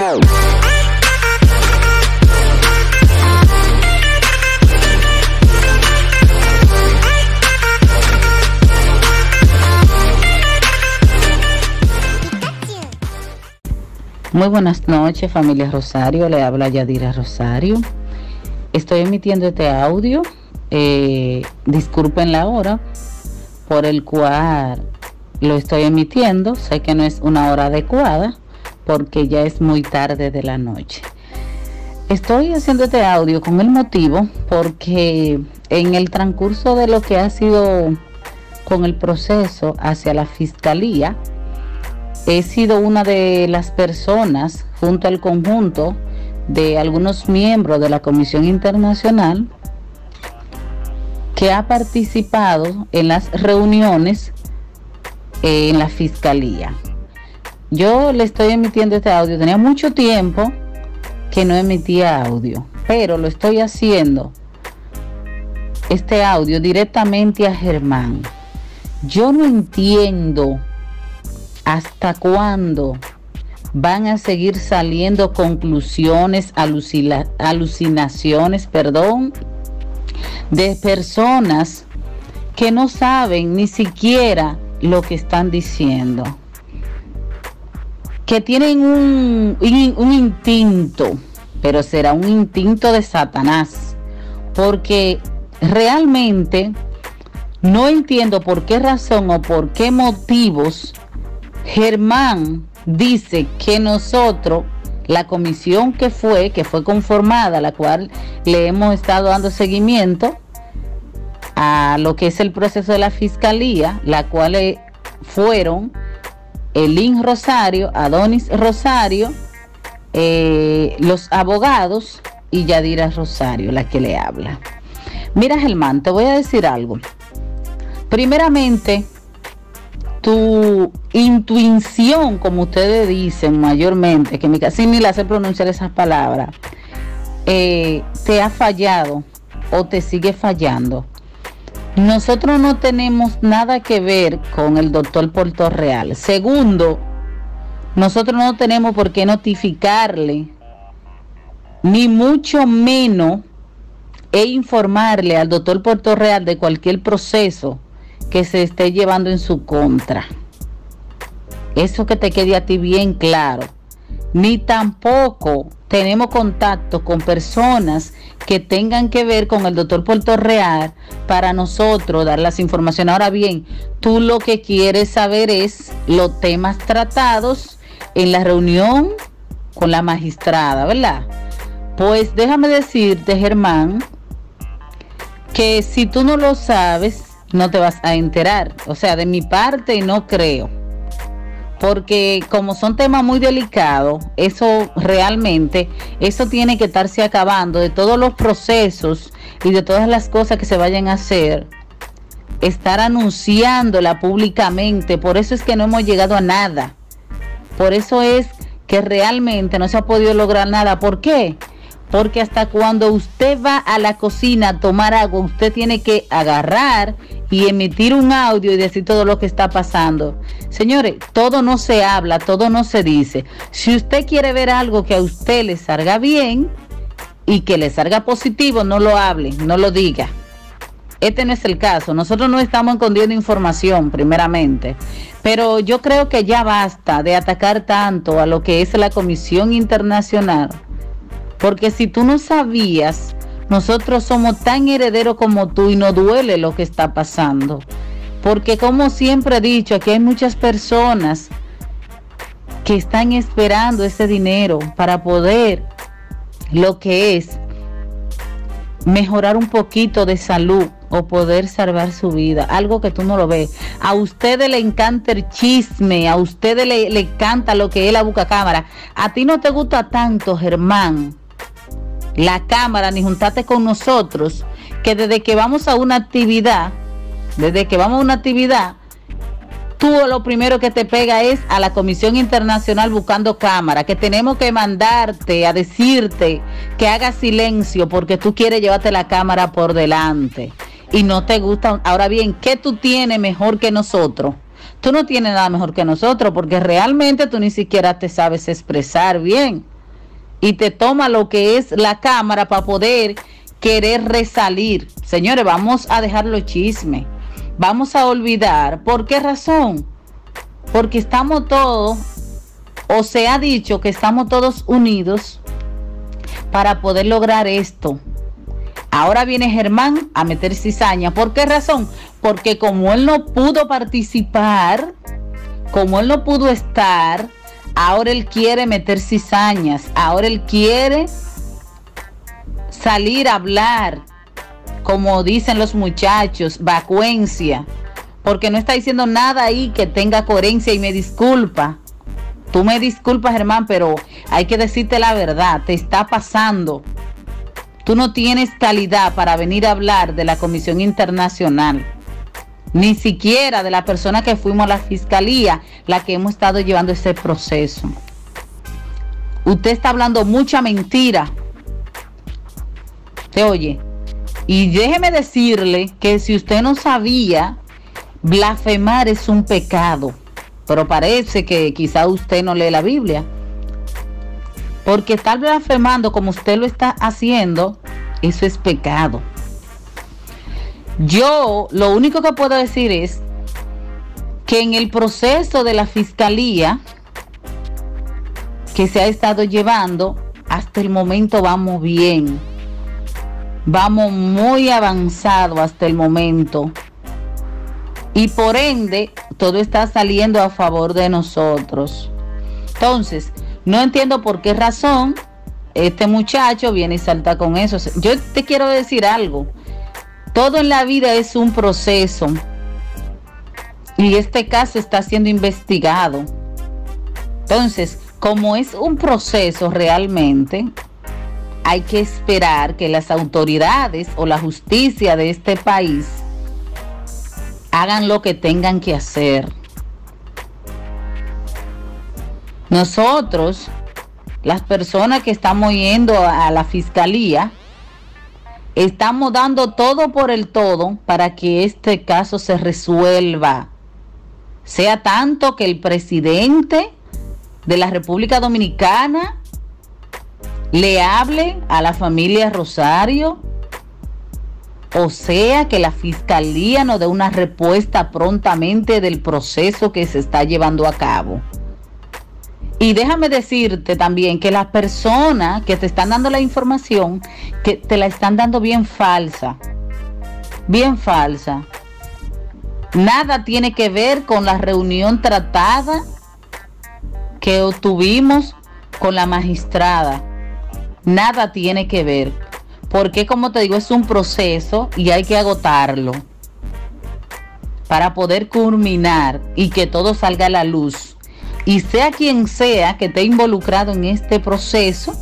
Muy buenas noches, familia Rosario, le habla Yadira Rosario. Estoy emitiendo este audio, disculpen la hora por el cual lo estoy emitiendo. Sé que no es una hora adecuada porque ya es muy tarde de la noche. Estoy haciendo este audio con el motivo porque en el transcurso de lo que ha sido con el proceso hacia la fiscalía, he sido una de las personas, junto al conjunto de algunos miembros de la Comisión Internacional, que ha participado en las reuniones en la Fiscalía. Yo le estoy emitiendo este audio, tenía mucho tiempo que no emitía audio, pero lo estoy haciendo, este audio, directamente a Germán. Yo no entiendo hasta cuándo van a seguir saliendo conclusiones, alucinaciones, de personas que no saben ni siquiera lo que están diciendo, que tienen un instinto, pero será un instinto de Satanás, porque realmente no entiendo por qué razón o por qué motivos Germán dice que nosotros, la comisión que fue conformada, la cual le hemos estado dando seguimiento a lo que es el proceso de la fiscalía, la cual fueron Elin Rosario, Adonis Rosario, los abogados y Yadira Rosario, la que le habla. Mira, Germán, te voy a decir algo. Primeramente, tu intuición, como ustedes dicen mayormente, que casi ni la sé pronunciar esas palabras, te ha fallado o te sigue fallando. Nosotros no tenemos nada que ver con el doctor Portorreal. Segundo, nosotros no tenemos por qué notificarle, ni mucho menos informarle al doctor Portorreal de cualquier proceso que se esté llevando en su contra. Eso que te quede a ti bien claro. Ni tampoco tenemos contacto con personas que tengan que ver con el doctor Portorreal para nosotros dar las informaciones. Ahora bien, tú lo que quieres saber es los temas tratados en la reunión con la magistrada, ¿verdad? Pues déjame decirte, Germán, que si tú no lo sabes, no te vas a enterar. O sea, de mi parte no creo, porque como son temas muy delicados, eso realmente, eso tiene que estarse acabando de todos los procesos y de todas las cosas que se vayan a hacer, estar anunciándola públicamente. Por eso es que no hemos llegado a nada, por eso es que realmente no se ha podido lograr nada. ¿Por qué? Porque hasta cuando usted va a la cocina a tomar agua, usted tiene que agarrar y emitir un audio y decir todo lo que está pasando. Señores, todo no se habla, todo no se dice. Si usted quiere ver algo que a usted le salga bien y que le salga positivo, no lo hable, no lo diga. Este no es el caso. Nosotros no estamos escondiendo información, primeramente. Pero yo creo que ya basta de atacar tanto a lo que es la Comisión Internacional. Porque si tú no sabías, nosotros somos tan herederos como tú y nos duele lo que está pasando. Porque como siempre he dicho, aquí hay muchas personas que están esperando ese dinero para poder, lo que es, mejorar un poquito de salud o poder salvar su vida. Algo que tú no lo ves. A ustedes le encanta el chisme, a ustedes le encanta lo que es la bucacámara. A ti no te gusta tanto, Germán, la cámara, ni juntarte con nosotros, que desde que vamos a una actividad, tú lo primero que te pega es a la Comisión Internacional buscando cámara, que tenemos que mandarte a decirte que hagas silencio porque tú quieres llevarte la cámara por delante y no te gusta. Ahora bien, ¿qué tú tienes mejor que nosotros? Tú no tienes nada mejor que nosotros, porque realmente tú ni siquiera te sabes expresar bien. y te toma lo que es la cámara para poder querer resalir. Señores, vamos a dejar los chismes, vamos a olvidar. ¿Por qué razón? Porque estamos todos, o se ha dicho que estamos todos unidos para poder lograr esto. Ahora viene Germán a meter cizaña. ¿Por qué razón? Porque como él no pudo participar, como él no pudo estar, ahora él quiere meter cizañas, ahora él quiere salir a hablar, como dicen los muchachos, vacuencia, porque no está diciendo nada ahí que tenga coherencia. Y me disculpa, tú me disculpas, Germán, pero hay que decirte la verdad, te está pasando. Tú no tienes calidad para venir a hablar de la Comisión Internacional, ni siquiera de la persona que fuimos a la fiscalía, la que hemos estado llevando ese proceso. Usted está hablando mucha mentira. ¿Te oye? Y déjeme decirle que si usted no sabía, blasfemar es un pecado. Pero parece que quizá usted no lee la Biblia. Porque estar blasfemando como usted lo está haciendo, eso es pecado. Yo lo único que puedo decir es que en el proceso de la fiscalía que se ha estado llevando, hasta el momento vamos bien. Vamos muy avanzado hasta el momento. Y por ende, todo está saliendo a favor de nosotros. Entonces, no entiendo por qué razón este muchacho viene y salta con eso. Yo te quiero decir algo. Todo en la vida es un proceso. Y este caso está siendo investigado. Entonces, como es un proceso realmente, hay que esperar que las autoridades o la justicia de este país hagan lo que tengan que hacer. Nosotros, las personas que estamos yendo a la fiscalía, estamos dando todo por el todo para que este caso se resuelva. Sea tanto que el presidente de la República Dominicana le hable a la familia Rosario, o sea que la fiscalía nos dé una respuesta prontamente del proceso que se está llevando a cabo. Y déjame decirte también que las personas que te están dando la información, que te la están dando bien falsa. Bien falsa. Nada tiene que ver con la reunión tratada que obtuvimos con la magistrada. Nada tiene que ver. Porque, como te digo, es un proceso y hay que agotarlo para poder culminar y que todo salga a la luz. Y sea quien sea que esté involucrado en este proceso,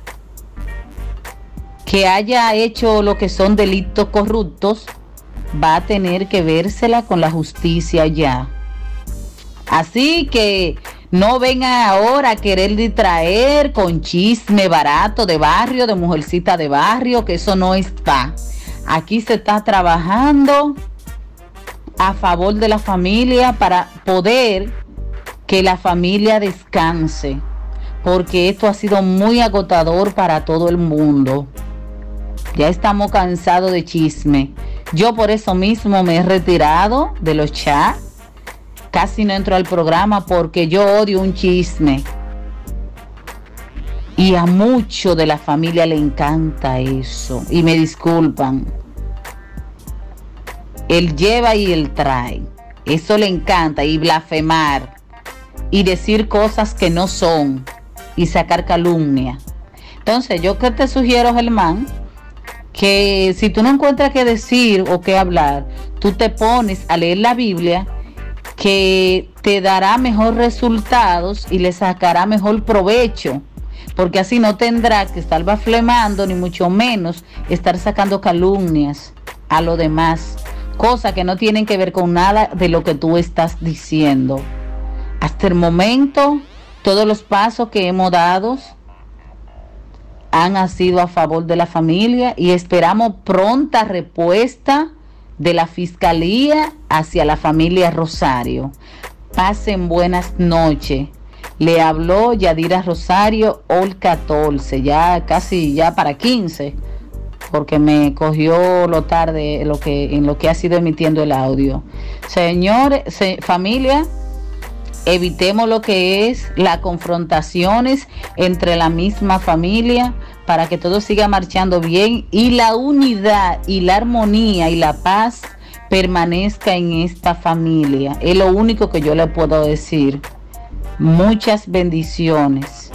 que haya hecho lo que son delitos corruptos, va a tener que vérsela con la justicia ya. Así que no vengan ahora a querer distraer con chisme barato de barrio, de mujercita de barrio, que eso no está. Aquí se está trabajando a favor de la familia para poder que la familia descanse, porque esto ha sido muy agotador para todo el mundo. Ya estamos cansados de chisme. Yo por eso mismo me he retirado de los chats. Casi no entro al programa porque yo odio un chisme. Y a mucho de la familia le encanta eso. Y me disculpan. Él lleva y él trae. Eso le encanta. Y blasfemar. Y decir cosas que no son. Y sacar calumnia. Entonces, yo que te sugiero, Germán, que si tú no encuentras qué decir o qué hablar, tú te pones a leer la Biblia, que te dará mejor resultados y le sacará mejor provecho, porque así no tendrá que estar blasfemando, ni mucho menos estar sacando calumnias a los demás, cosas que no tienen que ver con nada de lo que tú estás diciendo. Hasta el momento, todos los pasos que hemos dado han sido a favor de la familia y esperamos pronta respuesta de la fiscalía hacia la familia Rosario. Pasen buenas noches. Le habló Yadira Rosario Ol 14, ya casi ya para 15, porque me cogió lo tarde en lo que ha sido emitiendo el audio. Señores, familia, evitemos lo que es las confrontaciones entre la misma familia para que todo siga marchando bien y la unidad y la armonía y la paz permanezca en esta familia. Es lo único que yo le puedo decir. Muchas bendiciones.